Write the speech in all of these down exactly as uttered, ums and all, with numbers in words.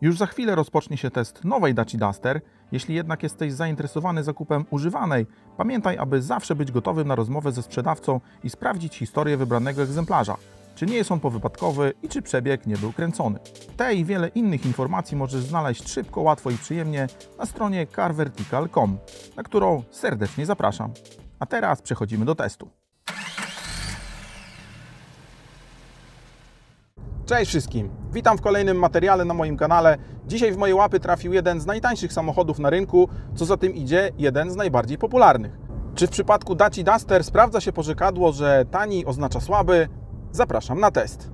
Już za chwilę rozpocznie się test nowej Daci Duster. Jeśli jednak jesteś zainteresowany zakupem używanej, pamiętaj, aby zawsze być gotowym na rozmowę ze sprzedawcą i sprawdzić historię wybranego egzemplarza. Czy nie jest on powypadkowy i czy przebieg nie był kręcony. Te i wiele innych informacji możesz znaleźć szybko, łatwo i przyjemnie na stronie carvertical kropka com, na którą serdecznie zapraszam. A teraz przechodzimy do testu. Cześć wszystkim! Witam w kolejnym materiale na moim kanale. Dzisiaj w moje łapy trafił jeden z najtańszych samochodów na rynku, co za tym idzie jeden z najbardziej popularnych. Czy w przypadku Daci Duster sprawdza się porzekadło, że tani oznacza słaby? Zapraszam na test.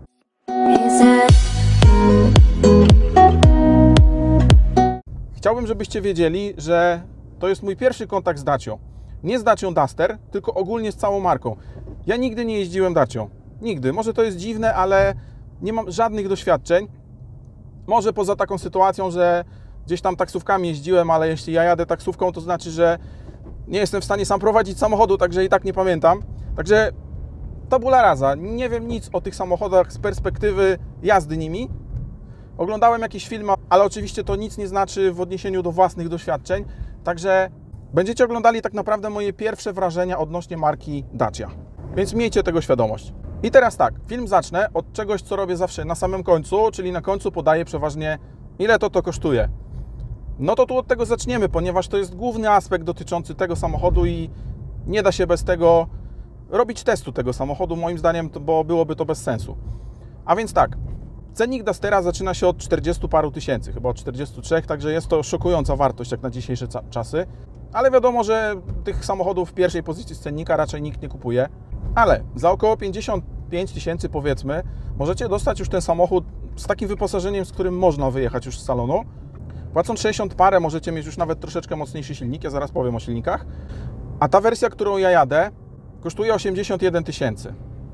Chciałbym, żebyście wiedzieli, że to jest mój pierwszy kontakt z Dacią. Nie z Dacią Duster, tylko ogólnie z całą marką. Ja nigdy nie jeździłem Dacią. Nigdy. Może to jest dziwne, ale nie mam żadnych doświadczeń. Może poza taką sytuacją, że gdzieś tam taksówkami jeździłem, ale jeśli ja jadę taksówką, to znaczy, że nie jestem w stanie sam prowadzić samochodu, także i tak nie pamiętam. Także tabula rasa. Nie wiem nic o tych samochodach z perspektywy jazdy nimi. Oglądałem jakieś filmy, ale oczywiście to nic nie znaczy w odniesieniu do własnych doświadczeń. Także będziecie oglądali tak naprawdę moje pierwsze wrażenia odnośnie marki Dacia. Więc miejcie tego świadomość. I teraz tak, film zacznę od czegoś, co robię zawsze na samym końcu, czyli na końcu podaję przeważnie, ile to to kosztuje. No to tu od tego zaczniemy, ponieważ to jest główny aspekt dotyczący tego samochodu i nie da się bez tego robić testu tego samochodu, moim zdaniem, bo byłoby to bez sensu. A więc tak, cennik Dustera zaczyna się od czterdziestu paru tysięcy, chyba od czterdziestu trzech, także jest to szokująca wartość jak na dzisiejsze czasy. Ale wiadomo, że tych samochodów w pierwszej pozycji z cennika raczej nikt nie kupuje. Ale za około pięćdziesiąt pięć tysięcy, powiedzmy, możecie dostać już ten samochód z takim wyposażeniem, z którym można wyjechać już z salonu. Płacąc sześćdziesiąt parę możecie mieć już nawet troszeczkę mocniejszy silnik, ja zaraz powiem o silnikach. A ta wersja, którą ja jadę, kosztuje osiemdziesiąt jeden tysięcy.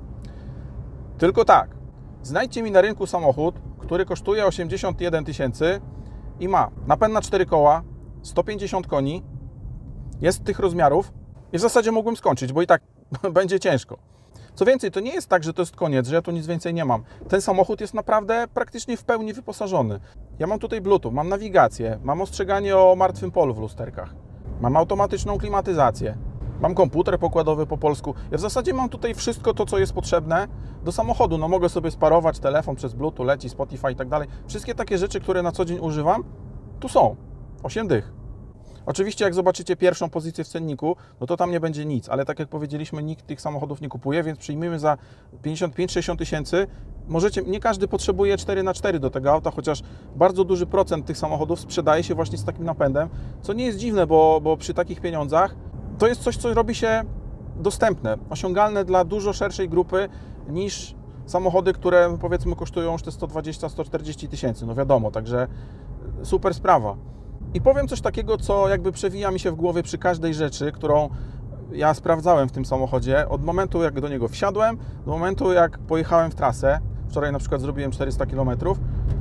Tylko tak, znajdźcie mi na rynku samochód, który kosztuje osiemdziesiąt jeden tysięcy i ma napęd na cztery koła, sto pięćdziesiąt koni, jest tych rozmiarów i w zasadzie mógłbym skończyć, bo i tak będzie ciężko. Co więcej, to nie jest tak, że to jest koniec, że ja tu nic więcej nie mam. Ten samochód jest naprawdę praktycznie w pełni wyposażony. Ja mam tutaj Bluetooth, mam nawigację, mam ostrzeganie o martwym polu w lusterkach, mam automatyczną klimatyzację, mam komputer pokładowy po polsku. Ja w zasadzie mam tutaj wszystko to, co jest potrzebne do samochodu. No mogę sobie sparować telefon przez Bluetooth, leci Spotify i tak dalej. Wszystkie takie rzeczy, które na co dzień używam, tu są. osiem dych. Oczywiście jak zobaczycie pierwszą pozycję w cenniku, no to tam nie będzie nic, ale tak jak powiedzieliśmy, nikt tych samochodów nie kupuje, więc przyjmijmy za pięćdziesiąt pięć sześćdziesiąt tysięcy. Możecie, nie każdy potrzebuje cztery na cztery do tego auta, chociaż bardzo duży procent tych samochodów sprzedaje się właśnie z takim napędem, co nie jest dziwne, bo, bo przy takich pieniądzach to jest coś, co robi się dostępne, osiągalne dla dużo szerszej grupy niż samochody, które powiedzmy kosztują już te sto dwadzieścia sto czterdzieści tysięcy, no wiadomo, także super sprawa. I powiem coś takiego, co jakby przewija mi się w głowie przy każdej rzeczy, którą ja sprawdzałem w tym samochodzie, od momentu jak do niego wsiadłem, do momentu jak pojechałem w trasę, wczoraj na przykład zrobiłem czterysta kilometrów,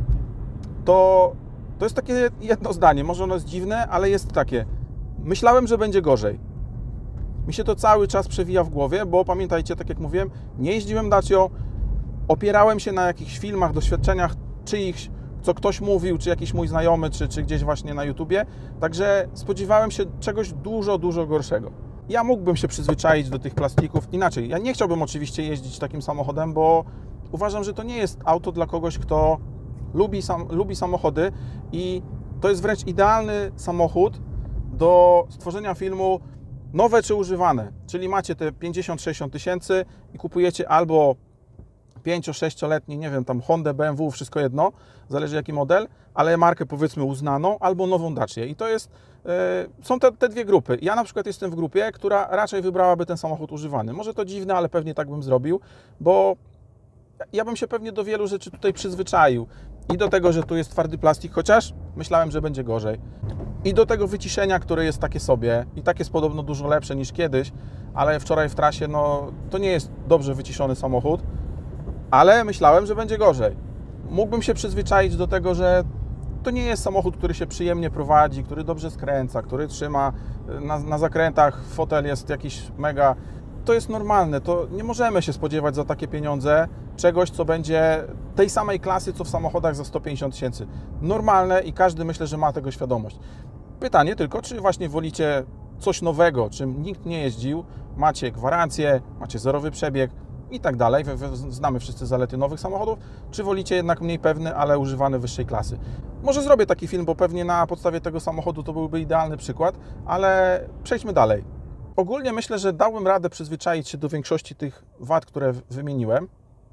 to, to jest takie jedno zdanie, może ono jest dziwne, ale jest takie, myślałem, że będzie gorzej. Mi się to cały czas przewija w głowie, bo pamiętajcie, tak jak mówiłem, nie jeździłem Dacią, opierałem się na jakichś filmach, doświadczeniach czyichś, co ktoś mówił, czy jakiś mój znajomy, czy, czy gdzieś właśnie na YouTubie. Także spodziewałem się czegoś dużo, dużo gorszego. Ja mógłbym się przyzwyczaić do tych plastików. Inaczej, ja nie chciałbym oczywiście jeździć takim samochodem, bo uważam, że to nie jest auto dla kogoś, kto lubi, sam, lubi samochody i to jest wręcz idealny samochód do stworzenia filmu nowe czy używane. Czyli macie te pięćdziesiąt sześćdziesiąt tysięcy i kupujecie albo pięcio-sześcioletni, nie wiem, tam Honda, B M W, wszystko jedno, zależy jaki model, ale markę powiedzmy uznaną, albo nową Dacię. I to jest, yy, są te, te dwie grupy. Ja na przykład jestem w grupie, która raczej wybrałaby ten samochód używany. Może to dziwne, ale pewnie tak bym zrobił, bo ja bym się pewnie do wielu rzeczy tutaj przyzwyczaił. I do tego, że tu jest twardy plastik, chociaż myślałem, że będzie gorzej. I do tego wyciszenia, które jest takie sobie. I tak jest podobno dużo lepsze niż kiedyś, ale wczoraj w trasie, no to nie jest dobrze wyciszony samochód. Ale myślałem, że będzie gorzej. Mógłbym się przyzwyczaić do tego, że to nie jest samochód, który się przyjemnie prowadzi, który dobrze skręca, który trzyma na, na zakrętach, fotel jest jakiś mega. to jest normalne, to nie możemy się spodziewać za takie pieniądze czegoś, co będzie tej samej klasy, co w samochodach za sto pięćdziesiąt tysięcy. Normalne i każdy, myślę, że ma tego świadomość. Pytanie tylko, czy właśnie wolicie coś nowego, czym nikt nie jeździł, macie gwarancję, macie zerowy przebieg i tak dalej, znamy wszyscy zalety nowych samochodów, czy wolicie jednak mniej pewny, ale używany wyższej klasy. Może zrobię taki film, bo pewnie na podstawie tego samochodu to byłby idealny przykład, ale przejdźmy dalej. Ogólnie myślę, że dałem radę przyzwyczaić się do większości tych wad, które wymieniłem,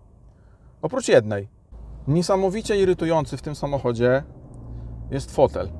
oprócz jednej. Niesamowicie irytujący w tym samochodzie jest fotel.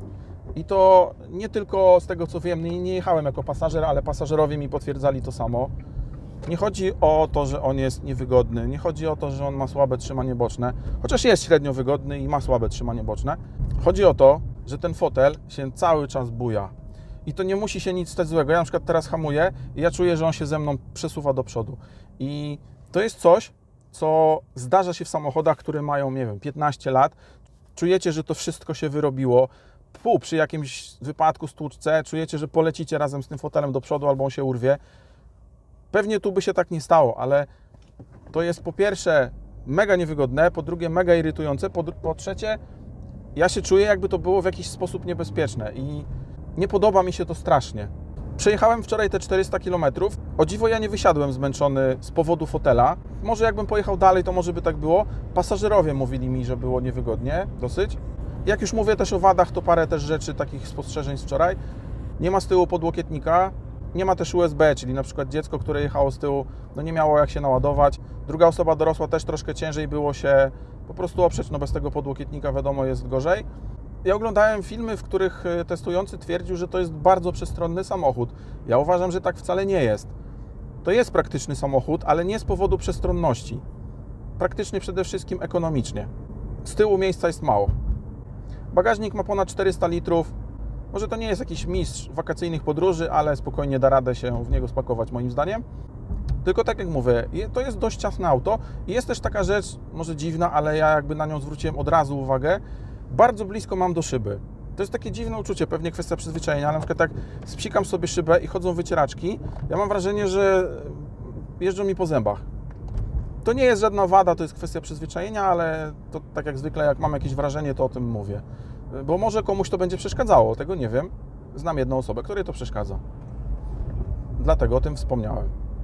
I to nie tylko z tego, co wiem, nie, nie jechałem jako pasażer, ale pasażerowie mi potwierdzali to samo. Nie chodzi o to, że on jest niewygodny, nie chodzi o to, że on ma słabe trzymanie boczne, chociaż jest średnio wygodny i ma słabe trzymanie boczne. Chodzi o to, że ten fotel się cały czas buja. I to nie musi się nic stać złego. Ja na przykład teraz hamuję i ja czuję, że on się ze mną przesuwa do przodu. I to jest coś, co zdarza się w samochodach, które mają, nie wiem, piętnaście lat. Czujecie, że to wszystko się wyrobiło. Pół przy jakimś wypadku, stłuczce, czujecie, że polecicie razem z tym fotelem do przodu albo on się urwie. Pewnie tu by się tak nie stało, ale to jest po pierwsze mega niewygodne, po drugie mega irytujące, po, po trzecie ja się czuję, jakby to było w jakiś sposób niebezpieczne i nie podoba mi się to strasznie. Przejechałem wczoraj te czterysta kilometrów. O dziwo ja nie wysiadłem zmęczony z powodu fotela. Może jakbym pojechał dalej, to może by tak było. Pasażerowie mówili mi, że było niewygodnie dosyć. Jak już mówię też o wadach, to parę też rzeczy, takich spostrzeżeń z wczoraj. Nie ma z tyłu podłokietnika, nie ma też U S B, czyli na przykład dziecko, które jechało z tyłu, no nie miało jak się naładować. Druga osoba dorosła też troszkę ciężej było się po prostu oprzeć, no bez tego podłokietnika wiadomo jest gorzej. Ja oglądałem filmy, w których testujący twierdził, że to jest bardzo przestronny samochód. Ja uważam, że tak wcale nie jest. To jest praktyczny samochód, ale nie z powodu przestronności. Praktyczny przede wszystkim ekonomicznie. Z tyłu miejsca jest mało. Bagażnik ma ponad czterysta litrów. Może to nie jest jakiś mistrz wakacyjnych podróży, ale spokojnie da radę się w niego spakować moim zdaniem. Tylko tak jak mówię, to jest dość ciasne auto i jest też taka rzecz, może dziwna, ale ja jakby na nią zwróciłem od razu uwagę. Bardzo blisko mam do szyby. To jest takie dziwne uczucie, pewnie kwestia przyzwyczajenia, ale na przykład tak spsikam sobie szybę i chodzą wycieraczki, ja mam wrażenie, że jeżdżą mi po zębach. To nie jest żadna wada, to jest kwestia przyzwyczajenia, ale to tak jak zwykle, jak mam jakieś wrażenie, to o tym mówię. Bo może komuś to będzie przeszkadzało, tego nie wiem. Znam jedną osobę, której to przeszkadza. Dlatego o tym wspomniałem.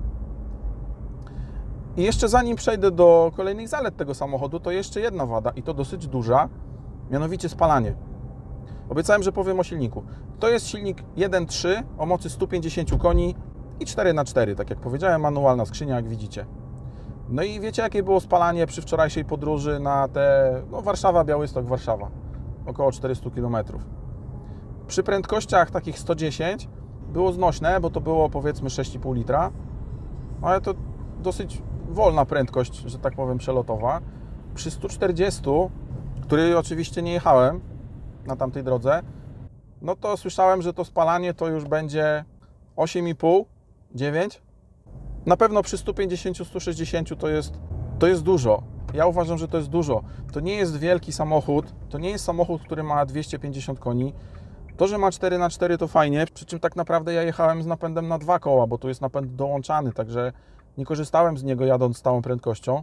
I jeszcze zanim przejdę do kolejnych zalet tego samochodu, to jeszcze jedna wada i to dosyć duża, mianowicie spalanie. Obiecałem, że powiem o silniku. To jest silnik jeden trzy o mocy stu pięćdziesięciu koni i cztery na cztery, tak jak powiedziałem, manualna skrzynia, jak widzicie. No i wiecie, jakie było spalanie przy wczorajszej podróży na te, no Warszawa, Białystok, Warszawa, około czterysta kilometrów. Przy prędkościach takich sto dziesięć było znośne, bo to było powiedzmy sześć i pół litra, ale to dosyć wolna prędkość, że tak powiem, przelotowa. Przy stu czterdziestu, który oczywiście nie jechałem na tamtej drodze, no to słyszałem, że to spalanie to już będzie osiem i pół, dziewięć. Na pewno przy stu pięćdziesięciu, stu sześćdziesięciu to jest, to jest dużo. Ja uważam, że to jest dużo. To nie jest wielki samochód, to nie jest samochód, który ma dwieście pięćdziesiąt koni. To, że ma cztery na cztery to fajnie, przy czym tak naprawdę ja jechałem z napędem na dwa koła, bo tu jest napęd dołączany, także nie korzystałem z niego jadąc stałą prędkością.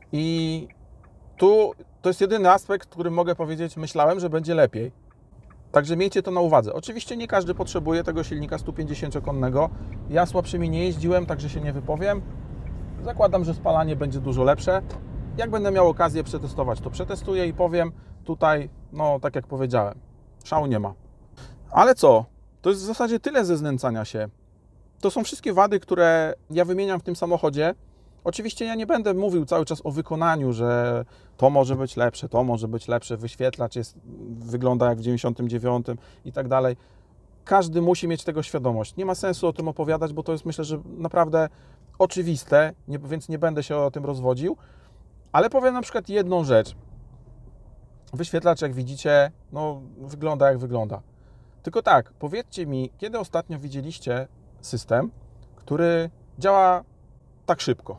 I tu to jest jedyny aspekt, który mogę powiedzieć, myślałem, że będzie lepiej. Także miejcie to na uwadze. Oczywiście nie każdy potrzebuje tego silnika stu pięćdziesięciokonnego. Ja słabszymi nie jeździłem, także się nie wypowiem. Zakładam, że spalanie będzie dużo lepsze. Jak będę miał okazję przetestować, to przetestuję i powiem. Tutaj, no tak jak powiedziałem, szału nie ma. Ale co? To jest w zasadzie tyle ze znęcania się. To są wszystkie wady, które ja wymieniam w tym samochodzie. Oczywiście ja nie będę mówił cały czas o wykonaniu, że to może być lepsze, to może być lepsze, wyświetlacz jest, wygląda jak w dziewięćdziesiątym dziewiątym i tak dalej. Każdy musi mieć tego świadomość. Nie ma sensu o tym opowiadać, bo to jest, myślę, że naprawdę oczywiste, nie, więc nie będę się o tym rozwodził. Ale powiem na przykład jedną rzecz. Wyświetlacz, jak widzicie, no, wygląda jak wygląda. Tylko tak, powiedzcie mi, kiedy ostatnio widzieliście system, który działa tak szybko?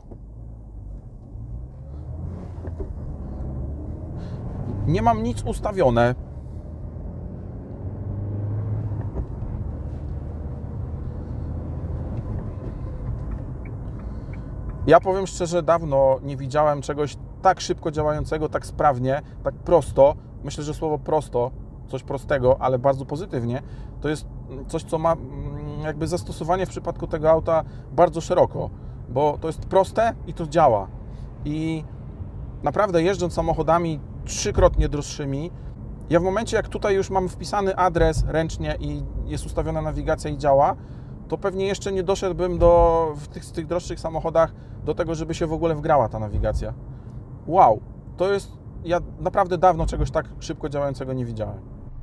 Nie mam nic ustawione. Ja powiem szczerze, dawno nie widziałem czegoś tak szybko działającego, tak sprawnie, tak prosto. Myślę, że słowo prosto, coś prostego, ale bardzo pozytywnie, to jest coś, co ma jakby zastosowanie w przypadku tego auta bardzo szeroko, bo to jest proste i to działa. I naprawdę jeżdżąc samochodami trzykrotnie droższymi, ja w momencie, jak tutaj już mam wpisany adres ręcznie i jest ustawiona nawigacja i działa, to pewnie jeszcze nie doszedłbym do, w tych, tych droższych samochodach do tego, żeby się w ogóle wgrała ta nawigacja. Wow, to jest, ja naprawdę dawno czegoś tak szybko działającego nie widziałem.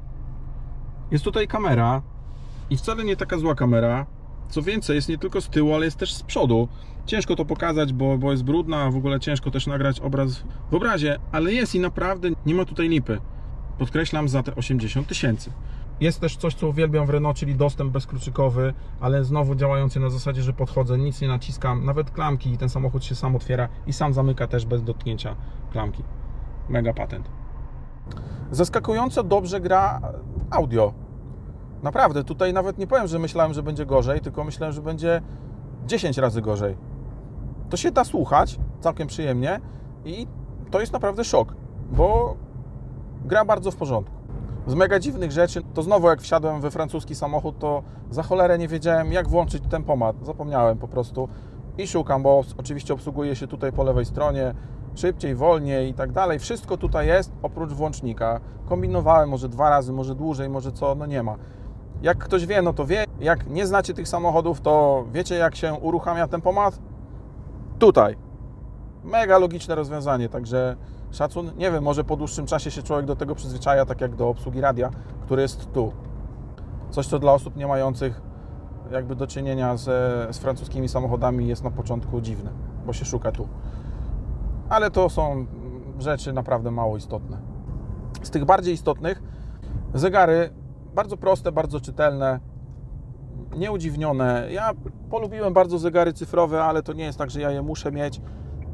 Jest tutaj kamera i wcale nie taka zła kamera. Co więcej, jest nie tylko z tyłu, ale jest też z przodu. Ciężko to pokazać, bo, bo jest brudna, a w ogóle ciężko też nagrać obraz w obrazie, ale jest i naprawdę nie ma tutaj lipy. Podkreślam, za te osiemdziesiąt tysięcy. Jest też coś, co uwielbiam w Renault, czyli dostęp bezkluczykowy, ale znowu działający na zasadzie, że podchodzę, nic nie naciskam, nawet klamki i ten samochód się sam otwiera i sam zamyka też bez dotknięcia klamki. Mega patent. Zaskakująco dobrze gra audio. Naprawdę, tutaj nawet nie powiem, że myślałem, że będzie gorzej, tylko myślałem, że będzie dziesięć razy gorzej. To się da słuchać całkiem przyjemnie i to jest naprawdę szok, bo gra bardzo w porządku. Z mega dziwnych rzeczy, to znowu jak wsiadłem we francuski samochód, to za cholerę nie wiedziałem, jak włączyć tempomat. Zapomniałem po prostu i szukam, bo oczywiście obsługuje się tutaj po lewej stronie, szybciej, wolniej i tak dalej. Wszystko tutaj jest, oprócz włącznika. Kombinowałem może dwa razy, może dłużej, może co, no nie ma. Jak ktoś wie, no to wie. Jak nie znacie tych samochodów, to wiecie, jak się uruchamia tempomat? Tutaj. Mega logiczne rozwiązanie, także szacun. Nie wiem, może po dłuższym czasie się człowiek do tego przyzwyczaja, tak jak do obsługi radia, który jest tu. Coś, co dla osób nie mających jakby do czynienia z, z francuskimi samochodami jest na początku dziwne, bo się szuka tu. Ale to są rzeczy naprawdę mało istotne. Z tych bardziej istotnych zegary bardzo proste, bardzo czytelne, nieudziwnione. Ja polubiłem bardzo zegary cyfrowe, ale to nie jest tak, że ja je muszę mieć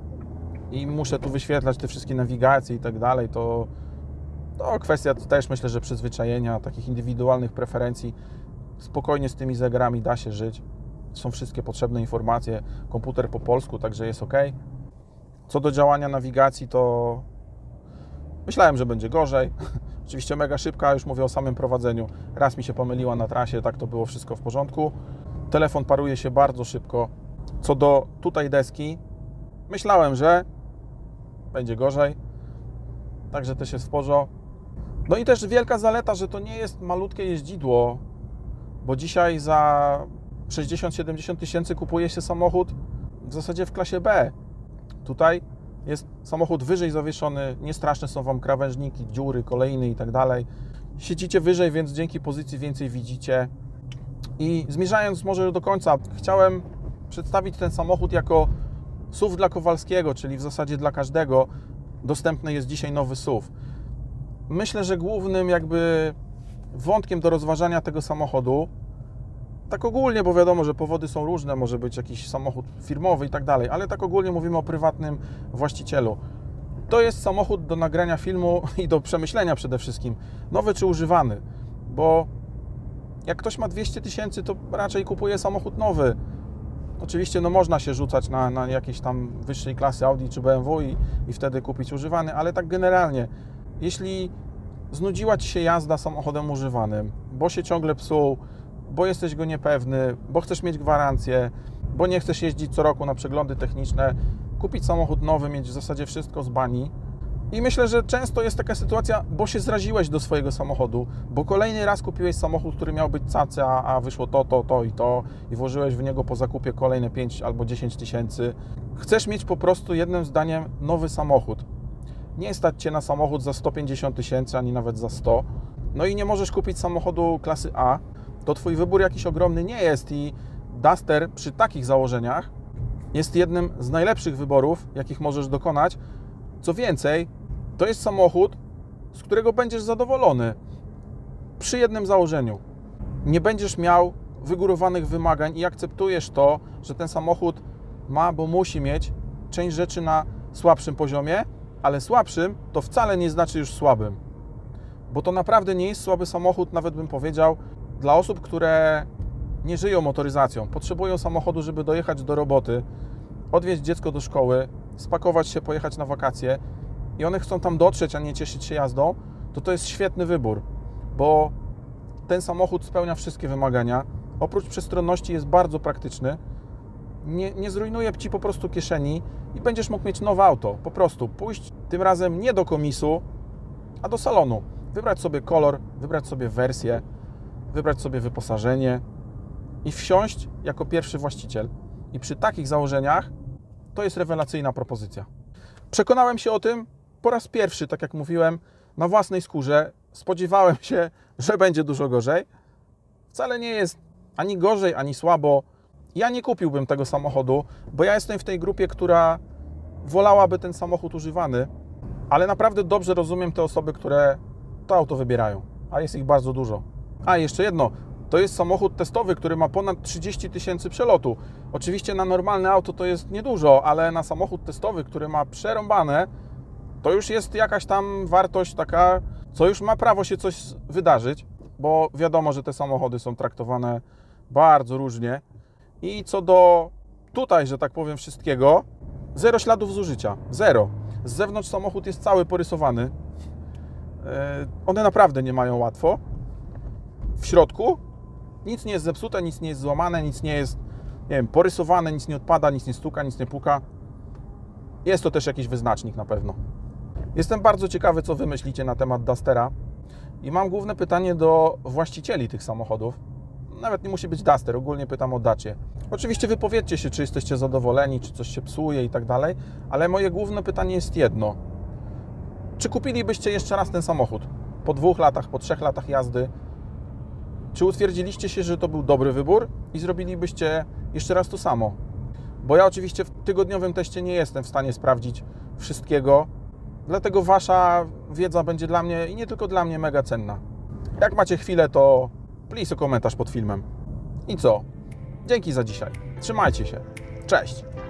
i muszę tu wyświetlać te wszystkie nawigacje i tak dalej. To, to kwestia też, myślę, że przyzwyczajenia, takich indywidualnych preferencji. Spokojnie z tymi zegarami da się żyć. Są wszystkie potrzebne informacje. Komputer po polsku, także jest ok. Co do działania nawigacji, to myślałem, że będzie gorzej. Oczywiście mega szybka, już mówię o samym prowadzeniu. Raz mi się pomyliła na trasie, tak to było wszystko w porządku. Telefon paruje się bardzo szybko. Co do tutaj deski, myślałem, że będzie gorzej. Także też jest w porządku. No i też wielka zaleta, że to nie jest malutkie jeździdło, bo dzisiaj za sześćdziesiąt siedemdziesiąt tysięcy kupuje się samochód w zasadzie w klasie B. Tutaj jest samochód wyżej zawieszony, niestraszne są Wam krawężniki, dziury, kolejny i tak dalej. Siedzicie wyżej, więc dzięki pozycji więcej widzicie. I zmierzając może do końca, chciałem przedstawić ten samochód jako S U V dla Kowalskiego, czyli w zasadzie dla każdego dostępny jest dzisiaj nowy S U V. Myślę, że głównym jakby wątkiem do rozważania tego samochodu, tak ogólnie, bo wiadomo, że powody są różne, może być jakiś samochód firmowy i tak dalej, ale tak ogólnie mówimy o prywatnym właścicielu. To jest samochód do nagrania filmu i do przemyślenia przede wszystkim, nowy czy używany, bo jak ktoś ma dwieście tysięcy, to raczej kupuje samochód nowy. Oczywiście no można się rzucać na, na jakieś tam wyższej klasy Audi czy B M W i, i wtedy kupić używany, ale tak generalnie, jeśli znudziła Ci się jazda samochodem używanym, bo się ciągle psuł, bo jesteś go niepewny, bo chcesz mieć gwarancję, bo nie chcesz jeździć co roku na przeglądy techniczne, kupić samochód nowy, mieć w zasadzie wszystko z bani. I myślę, że często jest taka sytuacja, bo się zraziłeś do swojego samochodu, bo kolejny raz kupiłeś samochód, który miał być cacy, a, a wyszło to, to, to i to i włożyłeś w niego po zakupie kolejne pięć albo dziesięć tysięcy. Chcesz mieć po prostu jednym zdaniem nowy samochód. Nie stać Cię na samochód za sto pięćdziesiąt tysięcy, ani nawet za sto. No i nie możesz kupić samochodu klasy A. To Twój wybór jakiś ogromny nie jest i Duster przy takich założeniach jest jednym z najlepszych wyborów, jakich możesz dokonać. Co więcej, to jest samochód, z którego będziesz zadowolony przy jednym założeniu. Nie będziesz miał wygórowanych wymagań i akceptujesz to, że ten samochód ma, bo musi mieć część rzeczy na słabszym poziomie, ale słabszym to wcale nie znaczy już słabym. Bo to naprawdę nie jest słaby samochód, nawet bym powiedział, dla osób, które nie żyją motoryzacją, potrzebują samochodu, żeby dojechać do roboty, odwieźć dziecko do szkoły, spakować się, pojechać na wakacje i one chcą tam dotrzeć, a nie cieszyć się jazdą, to to jest świetny wybór, bo ten samochód spełnia wszystkie wymagania. Oprócz przestronności jest bardzo praktyczny. Nie, nie zrujnuje Ci po prostu kieszeni i będziesz mógł mieć nowe auto. Po prostu pójść tym razem nie do komisu, a do salonu. Wybrać sobie kolor, wybrać sobie wersję, wybrać sobie wyposażenie i wsiąść jako pierwszy właściciel. I przy takich założeniach to jest rewelacyjna propozycja. Przekonałem się o tym po raz pierwszy, tak jak mówiłem, na własnej skórze. Spodziewałem się, że będzie dużo gorzej. Wcale nie jest ani gorzej, ani słabo. Ja nie kupiłbym tego samochodu, bo ja jestem w tej grupie, która wolałaby ten samochód używany, ale naprawdę dobrze rozumiem te osoby, które to auto wybierają, a jest ich bardzo dużo. A jeszcze jedno, to jest samochód testowy, który ma ponad trzydzieści tysięcy przelotu. Oczywiście na normalne auto to jest niedużo, ale na samochód testowy, który ma przerąbane, to już jest jakaś tam wartość taka, co już ma prawo się coś wydarzyć, bo wiadomo, że te samochody są traktowane bardzo różnie. I co do tutaj, że tak powiem, wszystkiego, zero śladów zużycia, zero. Z zewnątrz samochód jest cały porysowany. One naprawdę nie mają łatwo. W środku nic nie jest zepsute, nic nie jest złamane, nic nie jest, nie wiem, porysowane, nic nie odpada, nic nie stuka, nic nie puka. Jest to też jakiś wyznacznik na pewno. Jestem bardzo ciekawy, co Wy myślicie na temat Dustera i mam główne pytanie do właścicieli tych samochodów. Nawet nie musi być Duster, ogólnie pytam o Dacie. Oczywiście wypowiedzcie się, czy jesteście zadowoleni, czy coś się psuje i tak dalej, ale moje główne pytanie jest jedno. Czy kupilibyście jeszcze raz ten samochód? Po dwóch latach, po trzech latach jazdy? Czy utwierdziliście się, że to był dobry wybór i zrobilibyście jeszcze raz to samo? Bo ja oczywiście w tygodniowym teście nie jestem w stanie sprawdzić wszystkiego, dlatego Wasza wiedza będzie dla mnie i nie tylko dla mnie mega cenna. Jak macie chwilę, to please o komentarz pod filmem. I co? Dzięki za dzisiaj. Trzymajcie się. Cześć!